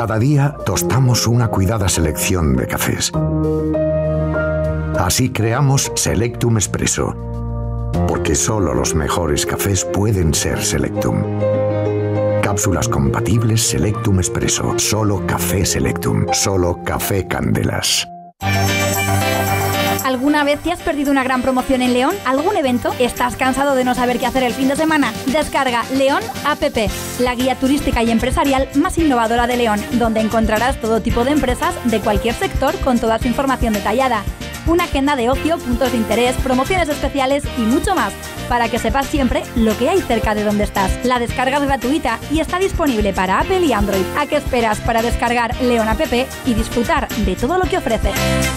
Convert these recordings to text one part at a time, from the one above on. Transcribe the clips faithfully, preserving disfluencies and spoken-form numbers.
Cada día tostamos una cuidada selección de cafés. Así creamos Selectum Espresso, porque solo los mejores cafés pueden ser Selectum. Cápsulas compatibles Selectum Espresso, solo café Selectum, solo café Candelas. ¿Alguna vez te has perdido una gran promoción en León? ¿Algún evento? ¿Estás cansado de no saber qué hacer el fin de semana? Descarga León App, la guía turística y empresarial más innovadora de León, donde encontrarás todo tipo de empresas de cualquier sector con toda su información detallada. Una agenda de ocio, puntos de interés, promociones especiales y mucho más, para que sepas siempre lo que hay cerca de donde estás. La descarga es gratuita y está disponible para Apple y Android. ¿A qué esperas para descargar León App y disfrutar de todo lo que ofrece?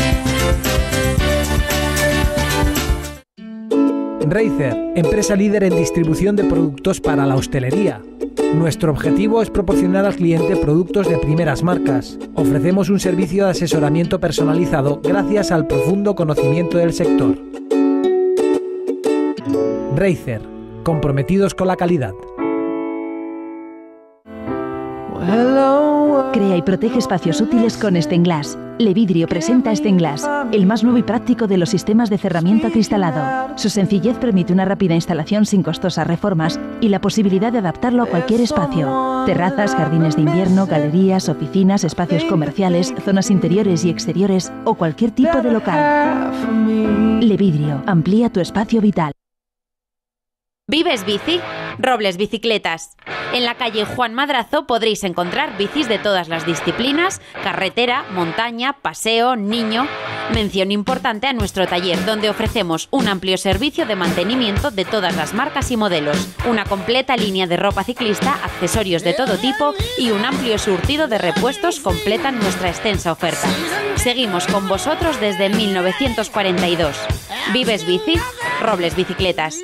Reizer, empresa líder en distribución de productos para la hostelería. Nuestro objetivo es proporcionar al cliente productos de primeras marcas. Ofrecemos un servicio de asesoramiento personalizado gracias al profundo conocimiento del sector. Reizer, comprometidos con la calidad. Crea y protege espacios útiles con Stenglass. Levidrio presenta Stenglass, el más nuevo y práctico de los sistemas de cerramiento acristalado. Su sencillez permite una rápida instalación sin costosas reformas y la posibilidad de adaptarlo a cualquier espacio. Terrazas, jardines de invierno, galerías, oficinas, espacios comerciales, zonas interiores y exteriores o cualquier tipo de local. Levidrio, amplía tu espacio vital. ¿Vives bici? Robles Bicicletas. En la calle Juan Madrazo podréis encontrar bicis de todas las disciplinas, carretera, montaña, paseo, niño. Mención importante a nuestro taller, donde ofrecemos un amplio servicio de mantenimiento de todas las marcas y modelos, una completa línea de ropa ciclista, accesorios de todo tipo y un amplio surtido de repuestos completan nuestra extensa oferta. Seguimos con vosotros desde mil novecientos cuarenta y dos. ¿Vives bici? Robles Bicicletas.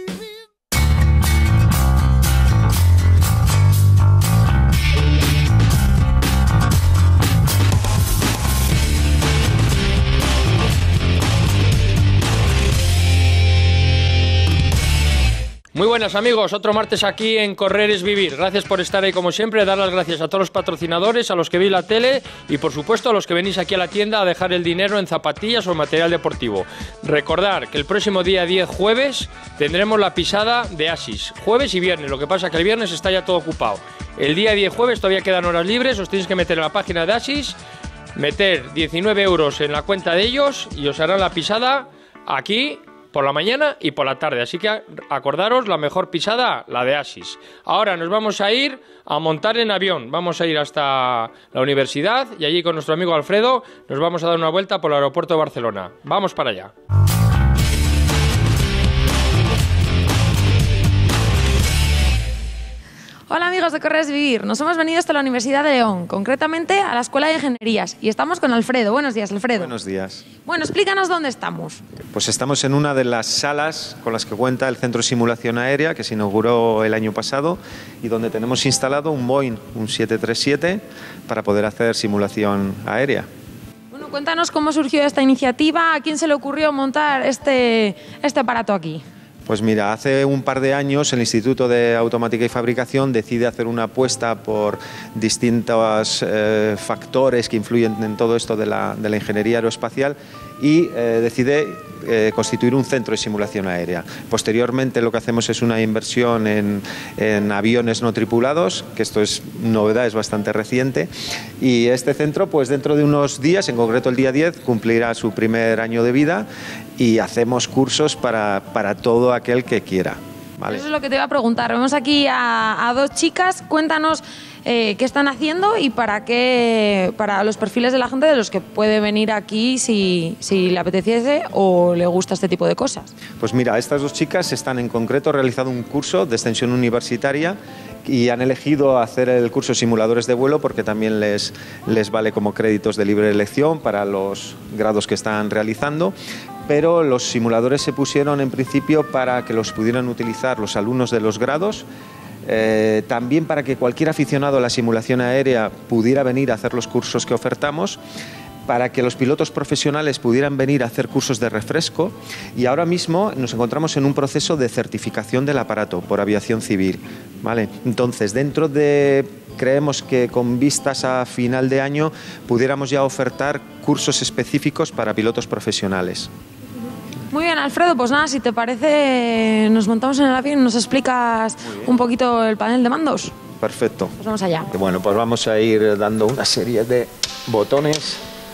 Muy buenas amigos, otro martes aquí en Correr es Vivir. Gracias por estar ahí como siempre, dar las gracias a todos los patrocinadores, a los que veis la tele y por supuesto a los que venís aquí a la tienda a dejar el dinero en zapatillas o material deportivo. Recordar que el próximo día diez jueves tendremos la pisada de Asis, jueves y viernes, lo que pasa que el viernes está ya todo ocupado. El día diez jueves todavía quedan horas libres, os tenéis que meter en la página de Asis, meter diecinueve euros en la cuenta de ellos y os harán la pisada aquí por la mañana y por la tarde, así que acordaros, la mejor pisada, la de Asis. Ahora nos vamos a ir a montar en avión, vamos a ir hasta la universidad y allí con nuestro amigo Alfredo nos vamos a dar una vuelta por el aeropuerto de Barcelona. Vamos para allá. Hola amigos de Correr es Vivir, nos hemos venido hasta la Universidad de León, concretamente a la Escuela de Ingenierías y estamos con Alfredo. Buenos días, Alfredo. Buenos días. Bueno, explícanos dónde estamos. Pues estamos en una de las salas con las que cuenta el Centro de Simulación Aérea que se inauguró el año pasado y donde tenemos instalado un Boeing, un siete tres siete, para poder hacer simulación aérea. Bueno, cuéntanos cómo surgió esta iniciativa, a quién se le ocurrió montar este, este aparato aquí. Pues mira, hace un par de años el Instituto de Automática y Fabricación decide hacer una apuesta por distintos eh, factores que influyen en todo esto de la, de la ingeniería aeroespacial y eh, decide eh, constituir un centro de simulación aérea. Posteriormente lo que hacemos es una inversión en, en aviones no tripulados, que esto es novedad, es bastante reciente, y este centro pues dentro de unos días, en concreto el día diez, cumplirá su primer año de vida y hacemos cursos para, para todo aquel que quiera. ¿Vale? Eso es lo que te iba a preguntar. Vemos aquí a, a dos chicas. Cuéntanos eh, qué están haciendo y para qué, para los perfiles de la gente de los que puede venir aquí si, si le apeteciese o le gusta este tipo de cosas. Pues mira, estas dos chicas están en concreto realizando un curso de extensión universitaria y han elegido hacer el curso de simuladores de vuelo porque también les, les vale como créditos de libre elección para los grados que están realizando. Pero los simuladores se pusieron en principio para que los pudieran utilizar los alumnos de los grados, eh, también para que cualquier aficionado a la simulación aérea pudiera venir a hacer los cursos que ofertamos, para que los pilotos profesionales pudieran venir a hacer cursos de refresco y ahora mismo nos encontramos en un proceso de certificación del aparato por aviación civil, ¿vale? Entonces, dentro de creemos que con vistas a final de año pudiéramos ya ofertar cursos específicos para pilotos profesionales. Muy bien, Alfredo, pues nada, si te parece, nos montamos en el avión y nos explicas un poquito el panel de mandos. Perfecto. Pues vamos allá. Bueno, pues vamos a ir dando una serie de botones.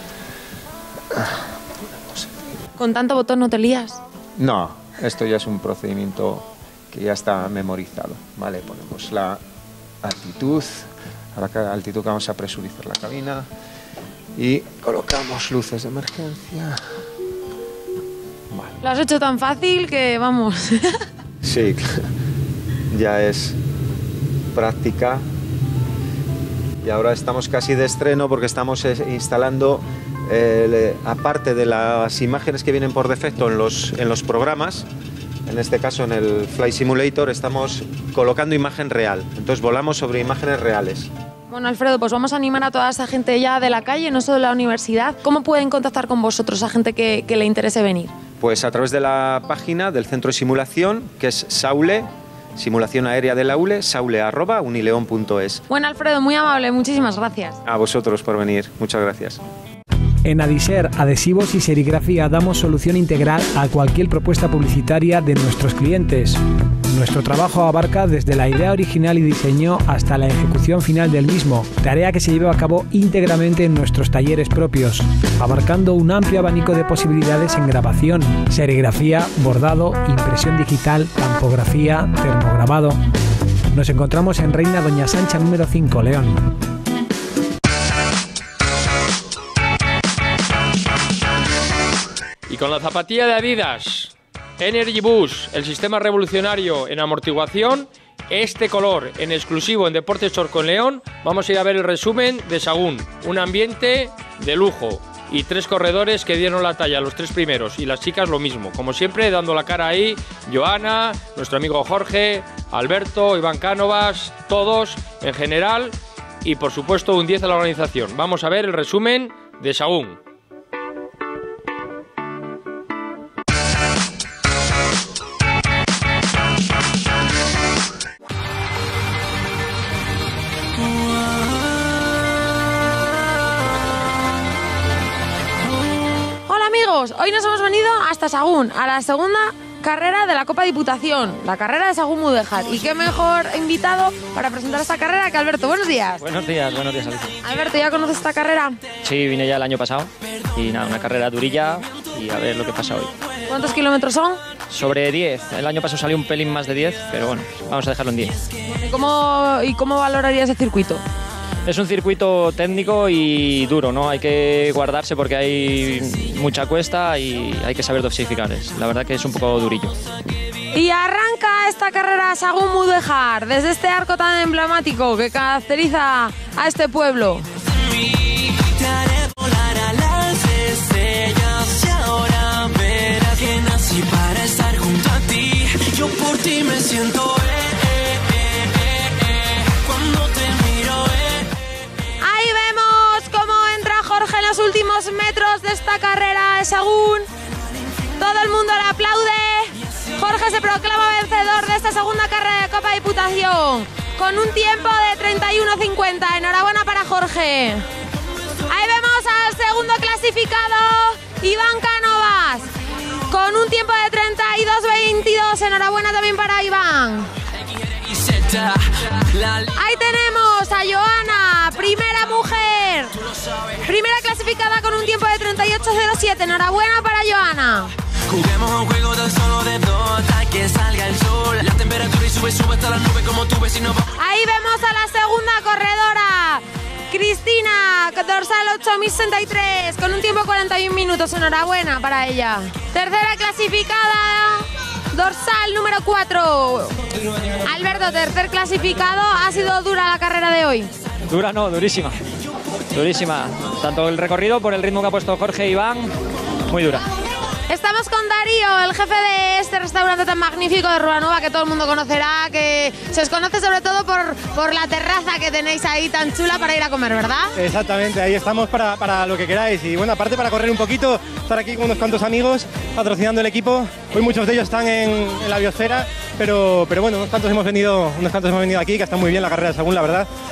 ¿Con tanto botón no te lías? No, esto ya es un procedimiento que ya está memorizado. Vale, ponemos la altitud, a la altitud que vamos a presurizar la cabina y colocamos luces de emergencia. Vale. Lo has hecho tan fácil que vamos. Sí, ya es práctica. Y ahora estamos casi de estreno porque estamos instalando, eh, aparte de las imágenes que vienen por defecto en los, en los programas, en este caso en el Flight Simulator, estamos colocando imagen real. Entonces volamos sobre imágenes reales. Bueno, Alfredo, pues vamos a animar a toda esa gente ya de la calle, no solo de la universidad. ¿Cómo pueden contactar con vosotros a gente que, que le interese venir? Pues a través de la página del Centro de Simulación, que es Saule, Simulación Aérea de la U L E, saule arroba unileon punto es. Bueno, Alfredo, muy amable, muchísimas gracias. A vosotros por venir, muchas gracias. En Adiser, Adhesivos y Serigrafía damos solución integral a cualquier propuesta publicitaria de nuestros clientes. Nuestro trabajo abarca desde la idea original y diseño hasta la ejecución final del mismo, tarea que se lleva a cabo íntegramente en nuestros talleres propios, abarcando un amplio abanico de posibilidades en grabación, serigrafía, bordado, impresión digital, tampografía, termograbado. Nos encontramos en Reina Doña Sancha número cinco, León. Y con la zapatilla de Adidas Energy Boost, el sistema revolucionario en amortiguación, este color en exclusivo en Deportes Chorco en León, vamos a ir a ver el resumen de Sagún. Un ambiente de lujo y tres corredores que dieron la talla, los tres primeros, y las chicas lo mismo. Como siempre, dando la cara ahí, Joana, nuestro amigo Jorge, Alberto, Iván Cánovas, todos en general, y por supuesto un diez a la organización. Vamos a ver el resumen de Sagún. Hoy nos hemos venido hasta Sagún, a la segunda carrera de la Copa Diputación, la carrera de Sagún Mudéjar. Y qué mejor invitado para presentar esta carrera que Alberto. Buenos días. Buenos días, buenos días, Alicia. Alberto, ¿ya conoces esta carrera? Sí, vine ya el año pasado y nada, una carrera durilla y a ver lo que pasa hoy. ¿Cuántos kilómetros son? Sobre diez. El año pasado salió un pelín más de diez, pero bueno, vamos a dejarlo en diez. ¿Y cómo, y cómo valorarías ese circuito? Es un circuito técnico y duro, ¿no? Hay que guardarse porque hay mucha cuesta y hay que saber dosificar. La verdad que es un poco durillo. Y arranca esta carrera Sagún Mudéjar, desde este arco tan emblemático que caracteriza a este pueblo. Para estar junto a ti, yo por ti me siento eh, eh, eh, eh, eh, cuando te miro eh. Ahí vemos cómo entra Jorge en los últimos metros de esta carrera de Sagún. Todo el mundo le aplaude. Jorge se proclama vencedor de esta segunda carrera de Copa Diputación con un tiempo de treinta y uno cincuenta. Enhorabuena para Jorge. Ahí vemos al segundo clasificado, Iván Cánovas, con un tiempo de treinta y dos veintidós. Enhorabuena también para Iván. Ahí tenemos a Joana, primera mujer, primera clasificada con un tiempo de treinta y ocho cero siete. Enhorabuena para Joana. Juguemos un juego tan solo de dos hasta que salga el sol. La temperatura y sube, sube hasta las nubes como tu vecino. Ahí vemos a la segunda corredora, Cristina, dorsal ocho mil sesenta y tres, con un tiempo de cuarenta y un minutos. Enhorabuena para ella. Tercera clasificada, dorsal número cuatro. Alberto, tercer clasificado. ¿Ha sido dura la carrera de hoy? Dura no, durísima. Durísima. Tanto el recorrido por el ritmo que ha puesto Jorge e Iván, muy dura. Estamos con Darío, el jefe de este restaurante tan magnífico de Ruanova que todo el mundo conocerá, que se os conoce sobre todo por, por la terraza que tenéis ahí tan chula para ir a comer, ¿verdad? Exactamente, ahí estamos para, para lo que queráis. Y bueno, aparte para correr un poquito, estar aquí con unos cuantos amigos patrocinando el equipo. Hoy muchos de ellos están en, en la biosfera, pero, pero bueno, unos cuantos hemos venido, unos cuantos hemos venido aquí, que está muy bien la carrera de Sagún, la verdad.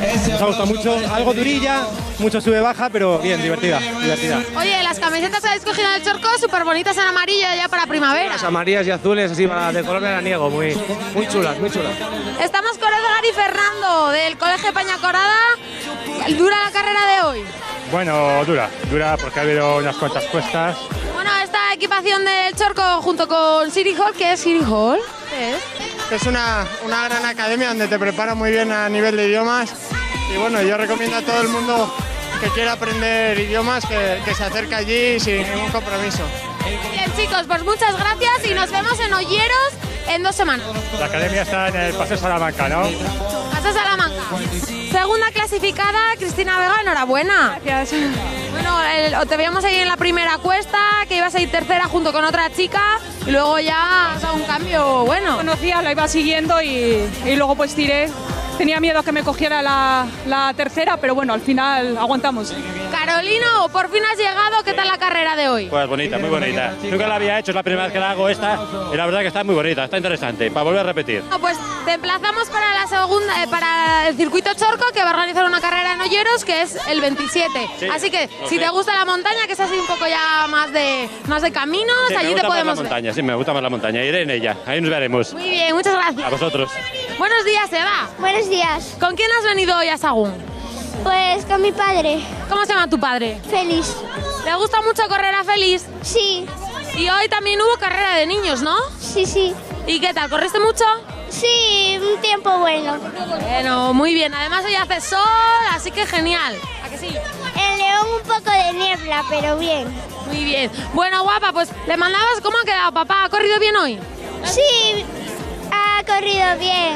Nos ha gustado mucho, algo durilla, mucho sube-baja, pero bien, divertida, divertida. Oye, las camisetas que habéis cogido en el Chorco, súper bonitas en amarillo ya para primavera. Las amarillas y azules, así de color veraniego, muy, muy chulas, muy chulas. Estamos con Edgar y Fernando del Colegio Peña Corada. ¿Dura la carrera de hoy? Bueno, dura, dura porque ha habido unas cuantas cuestas. Bueno, esta equipación del Chorco junto con City Hall, ¿qué es City Hall? ¿Qué es? Es una, una gran academia donde te prepara muy bien a nivel de idiomas y bueno, yo recomiendo a todo el mundo que quiera aprender idiomas que, que se acerque allí sin ningún compromiso. Bien chicos, pues muchas gracias y nos vemos en Olleros en dos semanas. La academia está en el Paseo Salamanca, ¿no? Paseo Salamanca. Segunda clasificada, Cristina Vega, enhorabuena. Gracias. Bueno, el, te veíamos ahí en la primera cuesta, que ibas a ir tercera junto con otra chica, y luego ya has dado un cambio bueno. Conocía, la iba siguiendo y, y luego pues tiré. Tenía miedo que me cogiera la, la tercera, pero bueno, al final aguantamos. Carolino, por fin has llegado, ¿qué tal la carrera de hoy? Pues bonita, muy bonita. Nunca la había hecho, es la primera vez que la hago esta, y la verdad que está muy bonita, está interesante, para volver a repetir. No, pues te emplazamos para la segunda, eh, para el circuito Chorco, que va a organizar una carrera en Olleros, que es el veintisiete. Sí, así que si sé. te gusta la montaña, que es así un poco ya más de, más de caminos, sí, allí te podemos me gusta más la ver. montaña, sí, me gusta más la montaña, iré en ella, ahí nos veremos. Muy bien, muchas gracias. A vosotros. Buenos días, Eva. Buenos días. ¿Con quién has venido hoy a Sagún? Pues con mi padre. ¿Cómo se llama tu padre? Félix. ¿Te gusta mucho correr a Félix? Sí. Y hoy también hubo carrera de niños, ¿no? Sí, sí. ¿Y qué tal? ¿Corriste mucho? Sí, un tiempo bueno. Bueno, muy bien. Además hoy hace sol, así que genial. ¿A que sí? En León un poco de niebla, pero bien. Muy bien. Bueno, guapa, pues le mandabas cómo ha quedado papá. ¿Ha corrido bien hoy? Sí, ha corrido bien.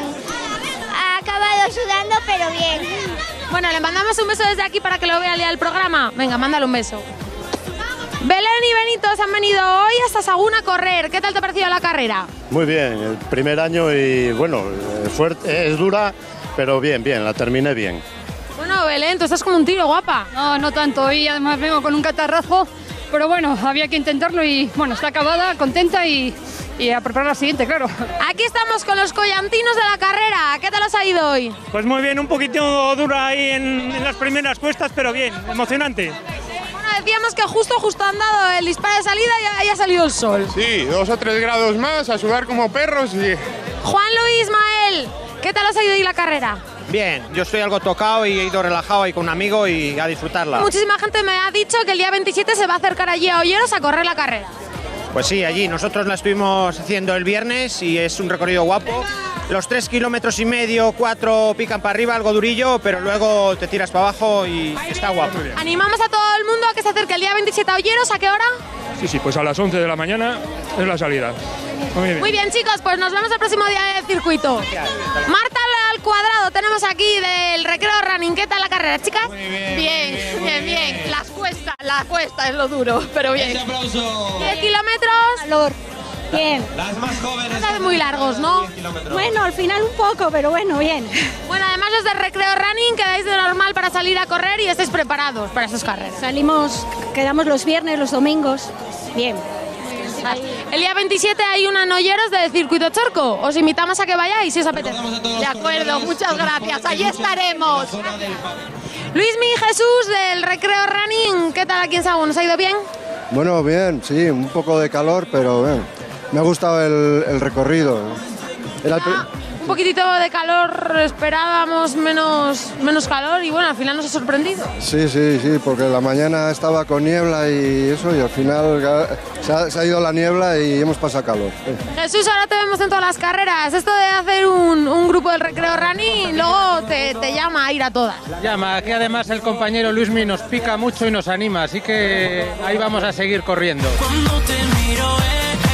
Ha acabado sudando, pero bien. Bueno, le mandamos un beso desde aquí para que lo vea el día del programa. Venga, mándale un beso. Belén y Benito se han venido hoy hasta Sagún a correr. ¿Qué tal te ha parecido la carrera? Muy bien, el primer año y bueno, fuerte, es dura, pero bien, bien, la terminé bien. Bueno, Belén, tú estás como un tiro, guapa. No, no tanto, hoy además vengo con un catarrazo, pero bueno, había que intentarlo y bueno, está acabada, contenta y, y a preparar la siguiente, claro. Aquí estamos con los collantinos de la carrera. ¿Qué tal os ha ido hoy? Pues muy bien, un poquito dura ahí en, en las primeras cuestas, pero bien, emocionante. Decíamos que justo, justo han dado el disparo de salida y haya salido el sol. Sí, dos o tres grados más, a sudar como perros y... Juan Luis, Ismael, ¿qué tal os ha ido hoy la carrera? Bien, yo estoy algo tocado y he ido relajado ahí con un amigo y a disfrutarla. Muchísima gente me ha dicho que el día veintisiete se va a acercar allí a Olleros a correr la carrera. Pues sí, allí nosotros la estuvimos haciendo el viernes y es un recorrido guapo. Los tres kilómetros y medio, cuatro pican para arriba, algo durillo, pero luego te tiras para abajo y está guapo. Animamos a todo el mundo a que se acerque el día veintisiete a Olleros. ¿A qué hora? Sí, sí, pues a las once de la mañana es la salida. Muy bien. Muy bien, chicos, pues nos vemos el próximo día del circuito. Marta al cuadrado, tenemos aquí del Recreo Running. ¿Qué tal la carrera, chicas? Muy bien, bien, bien, bien, bien. Las cuestas, la cuesta es lo duro, pero bien. Ese aplauso. diez kilómetros. Calor. Bien. Las más jóvenes. Son muy largos, ¿no? Bueno, al final un poco, pero bueno, bien. Bueno, además los de Recreo Running quedáis de normal para salir a correr y estáis preparados para esas carreras. Salimos, quedamos los viernes, los domingos. Bien. El día veintisiete hay una en Olleros del circuito Chorco. Os invitamos a que vayáis si os apetece. De acuerdo, muchas gracias. Allí estaremos. Luismi y Jesús del Recreo Running. ¿Qué tal aquí en Sagún? ¿Os ha ido bien? Bueno, bien, sí, un poco de calor, pero bien. Me ha gustado el, el recorrido. Era el ah, un poquitito de calor, esperábamos menos, menos calor y bueno, al final nos ha sorprendido. Sí, sí, sí, porque la mañana estaba con niebla y eso, y al final se ha, se ha ido la niebla y hemos pasado calor. Jesús, ahora te vemos en todas las carreras. Esto de hacer un, un grupo del Recreo Running, luego te, te llama a ir a todas. Llama, aquí además el compañero Luismi nos pica mucho y nos anima, así que ahí vamos a seguir corriendo. Cuando te miro, eh.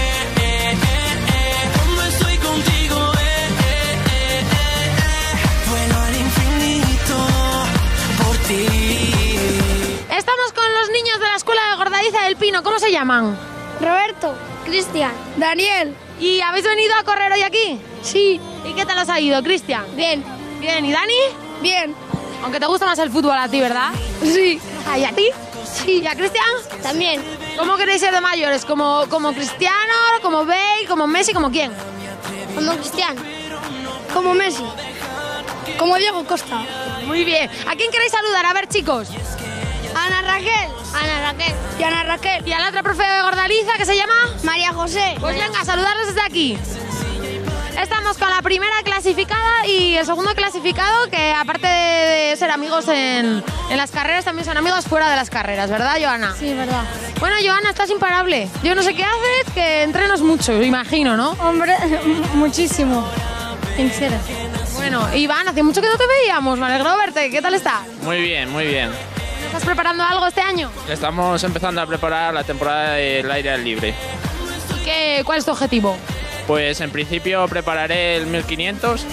Estamos con los niños de la escuela de Gordaiza del Pino. ¿Cómo se llaman? Roberto, Cristian, Daniel. ¿Y habéis venido a correr hoy aquí? Sí. ¿Y qué tal os ha ido, Cristian? Bien. Bien. ¿Y Dani? Bien. Aunque te gusta más el fútbol a ti, ¿verdad? Sí. ¿Ah, y a ti? Sí. ¿Y a Cristian? También. ¿Cómo queréis ser de mayores? ¿Como, como Cristiano, como Bale, como Messi, como quién? Como Cristiano. Como Messi. Como Diego Costa. Muy bien. ¿A quién queréis saludar? A ver, chicos. Ana Raquel. Ana Raquel. Y Ana Raquel. ¿Y a la otra profe de Gordaliza que se llama? María José. Pues venga, saludarlos desde aquí. Estamos con la primera clasificada y el segundo clasificado, que aparte de ser amigos en, en las carreras, también son amigos fuera de las carreras, ¿verdad, Joana? Sí, verdad. Bueno, Joana, estás imparable. Yo no sé qué haces, que entrenas mucho, imagino, ¿no? Hombre, muchísimo. En serio. Bueno, Iván, hace mucho que no te veíamos, me alegro verte. ¿Qué tal estás? Muy bien, muy bien. ¿Estás preparando algo este año? Estamos empezando a preparar la temporada del aire libre. ¿Y qué, cuál es tu objetivo? Pues en principio prepararé el mil quinientos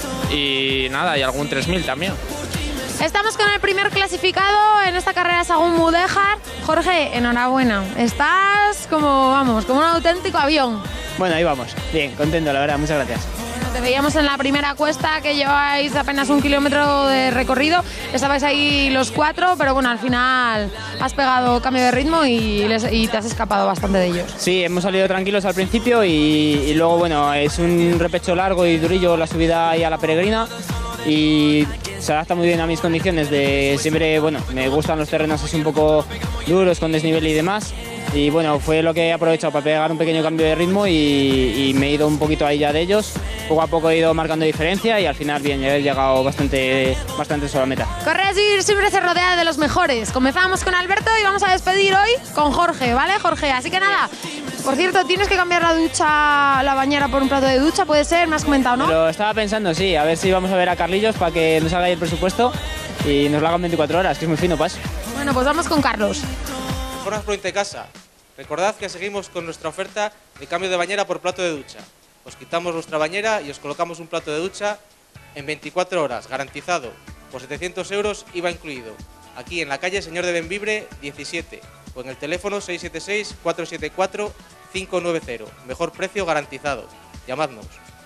y nada, y algún tres mil también. Estamos con el primer clasificado en esta carrera, Sagún Mudéjar. Jorge, enhorabuena. Estás como, vamos, como un auténtico avión. Bueno, ahí vamos. Bien, contento, la verdad. Muchas gracias. Te veíamos en la primera cuesta, que lleváis apenas un kilómetro de recorrido. Estabais ahí los cuatro, pero bueno, al final has pegado cambio de ritmo y, les, y te has escapado bastante de ellos. Sí, hemos salido tranquilos al principio y, y luego, bueno, es un repecho largo y durillo la subida ahí a la Peregrina y se adapta muy bien a mis condiciones de siempre, bueno, me gustan los terrenos así un poco duros, con desnivel y demás. Y bueno, fue lo que he aprovechado para pegar un pequeño cambio de ritmo y, y me he ido un poquito ahí ya de ellos. Poco a poco he ido marcando diferencia y al final bien, he llegado bastante, bastante solo a meta. Correr siempre se rodea de los mejores. Comenzamos con Alberto y vamos a despedir hoy con Jorge, ¿vale, Jorge? Así que nada, por cierto, tienes que cambiar la ducha, la bañera por un plato de ducha, puede ser, me has comentado, ¿no? Lo estaba pensando, sí, a ver si vamos a ver a Carlillos para que nos haga ahí el presupuesto y nos lo hagan veinticuatro horas, que es muy fino, pas. Bueno, pues vamos con Carlos. Reformas Prointecasa. Recordad que seguimos con nuestra oferta de cambio de bañera por plato de ducha. Os quitamos vuestra bañera y os colocamos un plato de ducha en veinticuatro horas, garantizado, por setecientos euros, I V A incluido. Aquí en la calle Señor de Bembibre diecisiete o en el teléfono seis siete seis, cuatro siete cuatro, cinco nueve cero. Mejor precio garantizado. Llamadnos.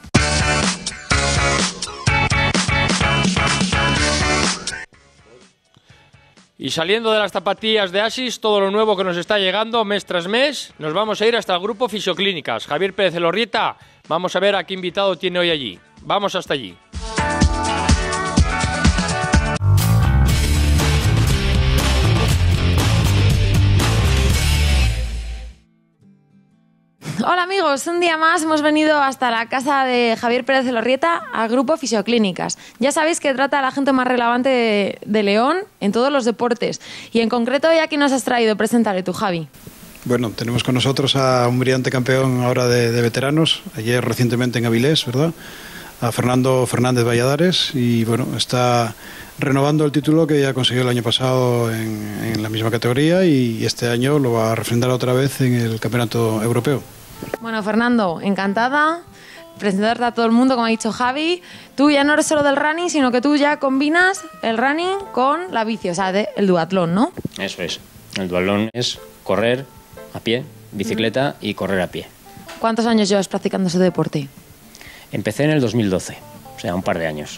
Y saliendo de las zapatillas de Asis, todo lo nuevo que nos está llegando mes tras mes, nos vamos a ir hasta el grupo Fisioclínicas. Javier Pérez Elorrieta, vamos a ver a qué invitado tiene hoy allí. Vamos hasta allí. Hola amigos, un día más hemos venido hasta la casa de Javier Pérez Elorrieta al grupo Fisioclínicas. Ya sabéis que trata a la gente más relevante de, de León en todos los deportes. Y en concreto, ¿hoy aquí nos has traído? Preséntale tú, Javi. Bueno, tenemos con nosotros a un brillante campeón ahora de, de veteranos, ayer recientemente en Avilés, ¿verdad? A Fernando Fernández Valladares, y bueno, está renovando el título que ya consiguió el año pasado en, en la misma categoría y este año lo va a refrendar otra vez en el Campeonato Europeo. Bueno, Fernando, encantada. Presentarte a todo el mundo, como ha dicho Javi. Tú ya no eres solo del running, sino que tú ya combinas el running con la bici, o sea, de, el duatlón, ¿no? Eso es. El duatlón es correr a pie, bicicleta y correr a pie. ¿Cuántos años llevas practicando ese deporte? Empecé en el dos mil doce, o sea, un par de años.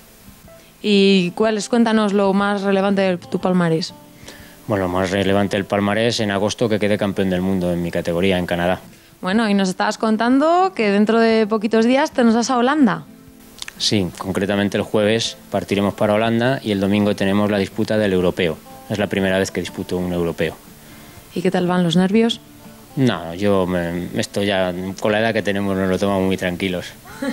¿Y cuáles? Cuéntanos lo más relevante de tu palmarés. Bueno, lo más relevante del palmarés, en agosto que quedé campeón del mundo en mi categoría en Canadá. Bueno, y nos estabas contando que dentro de poquitos días te nos vas a Holanda. Sí, concretamente el jueves partiremos para Holanda y el domingo tenemos la disputa del europeo. Es la primera vez que disputo un europeo. ¿Y qué tal van los nervios? No, yo me, esto ya con la edad que tenemos nos lo tomamos muy tranquilos.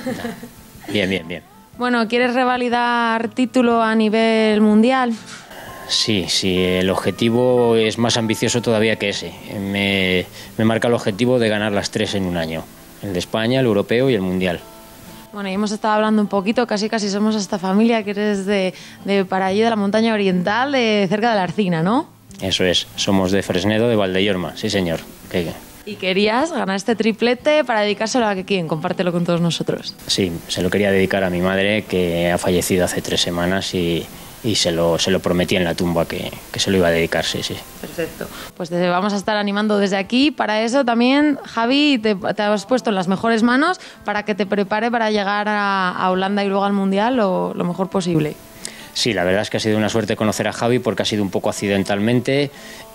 Bien, bien, bien. Bueno, ¿quieres revalidar título a nivel mundial? Sí, sí, el objetivo es más ambicioso todavía que ese. Me, me marca el objetivo de ganar las tres en un año. El de España, el europeo y el mundial. Bueno, y hemos estado hablando un poquito, casi casi somos esta familia que eres de, de para allí, de la montaña oriental, de cerca de la Arcina, ¿no? Eso es, somos de Fresnedo, de Valdeyorma, sí señor. ¿Qué? Y querías ganar este triplete para dedicárselo a que quién, compártelo con todos nosotros. Sí, se lo quería dedicar a mi madre, que ha fallecido hace tres semanas y... y se lo, se lo prometí en la tumba que, que se lo iba a dedicar, sí, sí. Perfecto. Pues te vamos a estar animando desde aquí. Para eso también, Javi, te, te has puesto en las mejores manos para que te prepare para llegar a, a Holanda y luego al Mundial lo, lo mejor posible. Sí, la verdad es que ha sido una suerte conocer a Javi porque ha sido un poco accidentalmente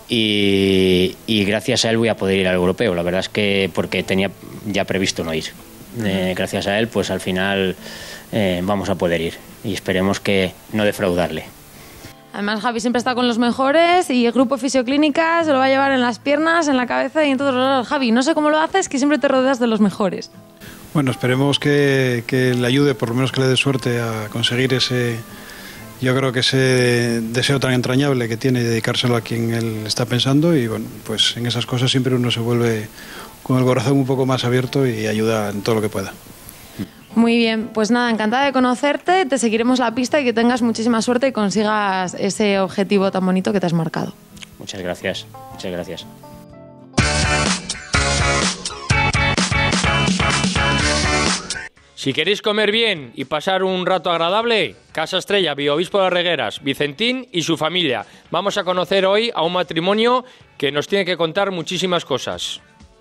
y, y gracias a él voy a poder ir al europeo. La verdad es que porque tenía ya previsto no ir. Eh, gracias a él, pues al final... Eh, vamos a poder ir y esperemos que no defraudarle. Además, Javi siempre está con los mejores y el grupo Fisioclínica se lo va a llevar en las piernas, en la cabeza y en todos los lados. Javi, no sé cómo lo haces, que siempre te rodeas de los mejores. Bueno, esperemos que, que le ayude, por lo menos que le dé suerte a conseguir ese, yo creo que ese deseo tan entrañable que tiene de dedicárselo a quien él está pensando y bueno, pues en esas cosas siempre uno se vuelve con el corazón un poco más abierto y ayuda en todo lo que pueda. Muy bien, pues nada, encantada de conocerte, te seguiremos la pista y que tengas muchísima suerte y consigas ese objetivo tan bonito que te has marcado. Muchas gracias, muchas gracias. Si queréis comer bien y pasar un rato agradable, Casa Estrella, Bioobispo de Regueras, Vicentín y su familia. Vamos a conocer hoy a un matrimonio que nos tiene que contar muchísimas cosas.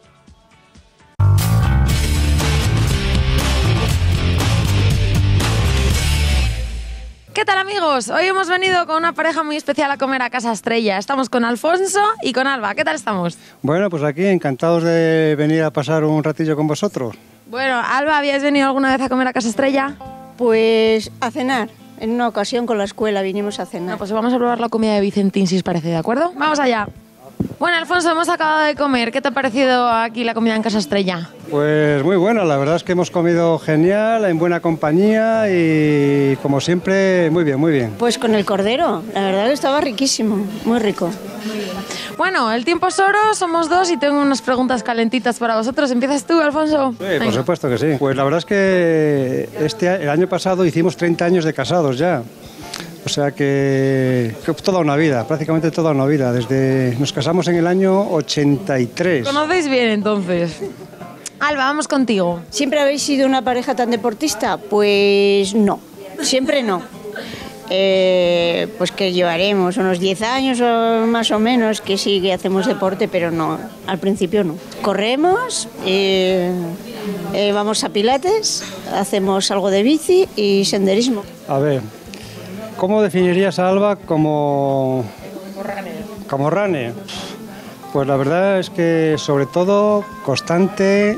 ¿Qué tal, amigos? Hoy hemos venido con una pareja muy especial a comer a Casa Estrella. Estamos con Alfonso y con Alba. ¿Qué tal estamos? Bueno, pues aquí encantados de venir a pasar un ratillo con vosotros. Bueno, Alba, ¿habíais venido alguna vez a comer a Casa Estrella? Pues a cenar. En una ocasión con la escuela vinimos a cenar. No, pues vamos a probar la comida de Vicentín, si os parece, ¿de acuerdo? Vamos allá. Bueno, Alfonso, hemos acabado de comer. ¿Qué te ha parecido aquí la comida en Casa Estrella? Pues muy buena, la verdad es que hemos comido genial, en buena compañía y como siempre, muy bien, muy bien. Pues con el cordero, la verdad que estaba riquísimo, muy rico. Bueno, el tiempo es oro, somos dos y tengo unas preguntas calentitas para vosotros. ¿Empiezas tú, Alfonso? Sí, Venga. Por supuesto que sí. Pues la verdad es que este, el año pasado hicimos treinta años de casados ya. O sea que, que toda una vida, prácticamente toda una vida. Desde nos casamos en el año ochenta y tres. ¿Conocéis bien entonces? Alba, vamos contigo. ¿Siempre habéis sido una pareja tan deportista? Pues no, siempre no. Eh, pues que llevaremos unos diez años o más o menos que sí que hacemos deporte, pero no, al principio no. Corremos, eh, eh, vamos a pilates, hacemos algo de bici y senderismo. A ver, ¿cómo definirías a Alba como... Como runner. Como runner? Pues la verdad es que sobre todo constante,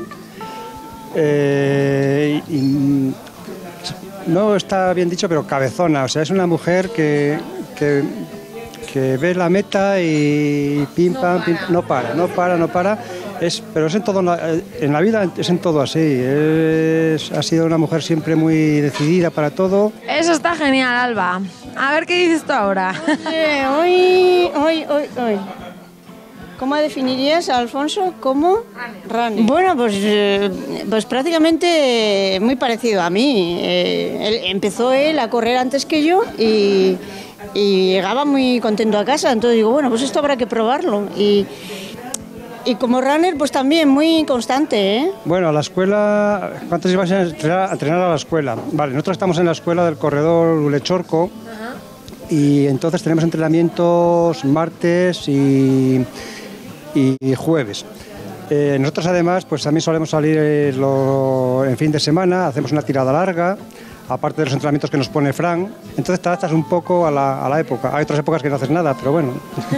eh, y, no está bien dicho, pero cabezona. O sea, es una mujer que, que, que ve la meta y pim, pam, pim, no para, no para, no para. Es, pero es en todo, en la vida es en todo así. Es, ha sido una mujer siempre muy decidida para todo. Eso está genial, Alba. A ver qué dices tú ahora. Oye, hoy, hoy, hoy, hoy. ¿Cómo definirías a Alfonso como runner? Bueno, pues, eh, pues prácticamente muy parecido a mí. Eh, él, empezó él a correr antes que yo y, y llegaba muy contento a casa. Entonces digo, bueno, pues esto habrá que probarlo. Y, y como runner, pues también muy constante, ¿eh? Bueno, a la escuela, ¿cuántos ibas a entrenar, a entrenar a la escuela? Vale, nosotros estamos en la escuela del corredor Lechorco. Uh-huh. Y entonces tenemos entrenamientos martes y... y jueves. Eh, nosotros además pues también solemos salir eh, lo, en fin de semana, hacemos una tirada larga, aparte de los entrenamientos que nos pone Fran, entonces te adaptas un poco a la, a la época. Hay otras épocas que no haces nada, pero bueno.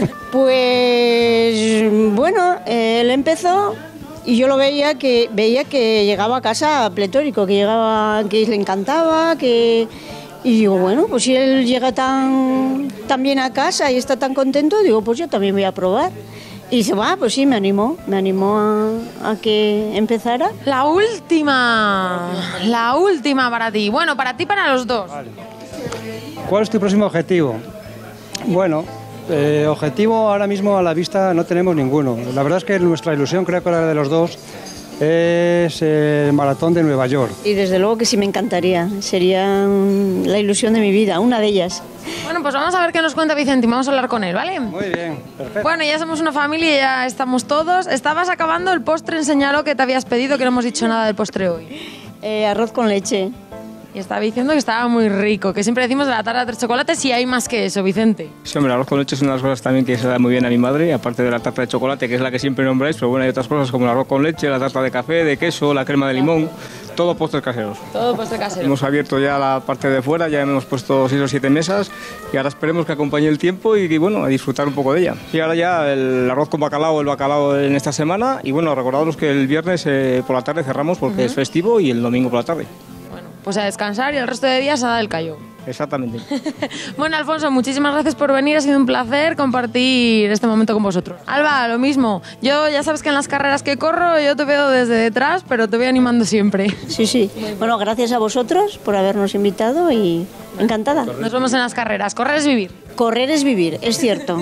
Pues bueno, eh, él empezó y yo lo veía que veía que llegaba a casa pletórico, que llegaba, que le encantaba, que y digo, bueno, pues si él llega tan, tan bien a casa y está tan contento, digo, pues yo también voy a probar. Y dice, va, pues sí, me animó, me animó a, a que empezara. La última, la última para ti. Bueno, para ti, para los dos. Vale. ¿Cuál es tu próximo objetivo? Bueno, eh, objetivo ahora mismo a la vista no tenemos ninguno. La verdad es que nuestra ilusión, creo que la de los dos, es el maratón de Nueva York. Y desde luego que sí me encantaría, sería la ilusión de mi vida, una de ellas. Bueno, pues vamos a ver qué nos cuenta Vicente y vamos a hablar con él, ¿vale? Muy bien, perfecto. Bueno, ya somos una familia y ya estamos todos. Estabas acabando el postre, enseñalo que te habías pedido, que no hemos dicho nada del postre hoy. Eh, arroz con leche. Y estaba diciendo que estaba muy rico, que siempre decimos de la tarta de tres chocolates y hay más que eso, Vicente. Sí, hombre, el arroz con leche es una de las cosas también que se da muy bien a mi madre, aparte de la tarta de chocolate, que es la que siempre nombráis, pero bueno, hay otras cosas como el arroz con leche, la tarta de café, de queso, la crema de limón, todo postres caseros. Todo postre casero. Hemos abierto ya la parte de fuera, ya hemos puesto seis o siete mesas y ahora esperemos que acompañe el tiempo y, y bueno, a disfrutar un poco de ella. Y ahora ya el arroz con bacalao, el bacalao en esta semana y bueno, recordaros que el viernes eh, por la tarde cerramos porque uh-huh. es festivo y el domingo por la tarde. Pues a descansar y el resto de días a dar el callo. Exactamente. Bueno, Alfonso, muchísimas gracias por venir. Ha sido un placer compartir este momento con vosotros. Alba, lo mismo. Yo ya sabes que en las carreras que corro yo te veo desde detrás, pero te voy animando siempre. Sí, sí. Bueno, gracias a vosotros por habernos invitado y encantada. Nos vemos en las carreras. Correr es vivir. Correr es vivir, es cierto.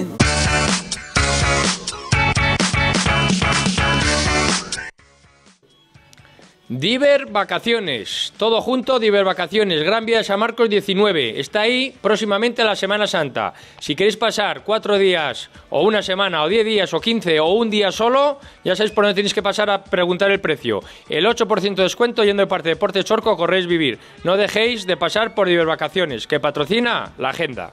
Diver Vacaciones, todo junto, Diver Vacaciones, Gran Vía de San Marcos diecinueve, está ahí próximamente la Semana Santa. Si queréis pasar cuatro días, o una semana, o diez días, o quince, o un día solo, ya sabéis por dónde tenéis que pasar a preguntar el precio. El ocho por ciento de descuento yendo de parte de Deportes Chorco, Corréis Vivir. No dejéis de pasar por Diver Vacaciones, que patrocina la agenda.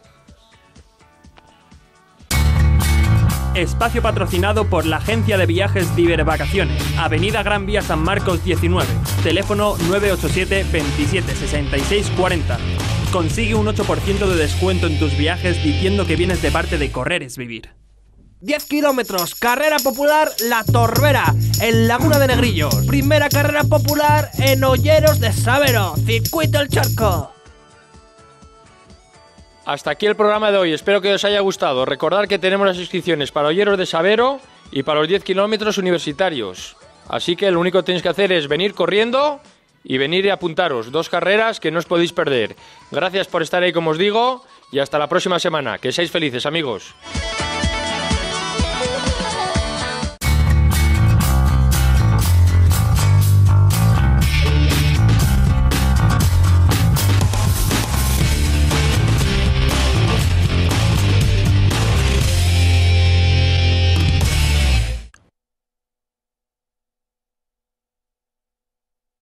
Espacio patrocinado por la agencia de viajes Diver Vacaciones, Avenida Gran Vía San Marcos diecinueve, teléfono nueve ocho siete, veintisiete, sesenta y seis, cuarenta. Consigue un ocho por ciento de descuento en tus viajes diciendo que vienes de parte de Correr es Vivir. diez kilómetros, carrera popular La Torbera, en Laguna de Negrillos. Primera carrera popular en Olleros de Sabero, Circuito El Charco. Hasta aquí el programa de hoy, espero que os haya gustado. Recordad que tenemos las inscripciones para Olleros de Sabero y para los diez kilómetros universitarios. Así que lo único que tenéis que hacer es venir corriendo y venir y apuntaros. Dos carreras que no os podéis perder. Gracias por estar ahí, como os digo, y hasta la próxima semana. Que seáis felices, amigos.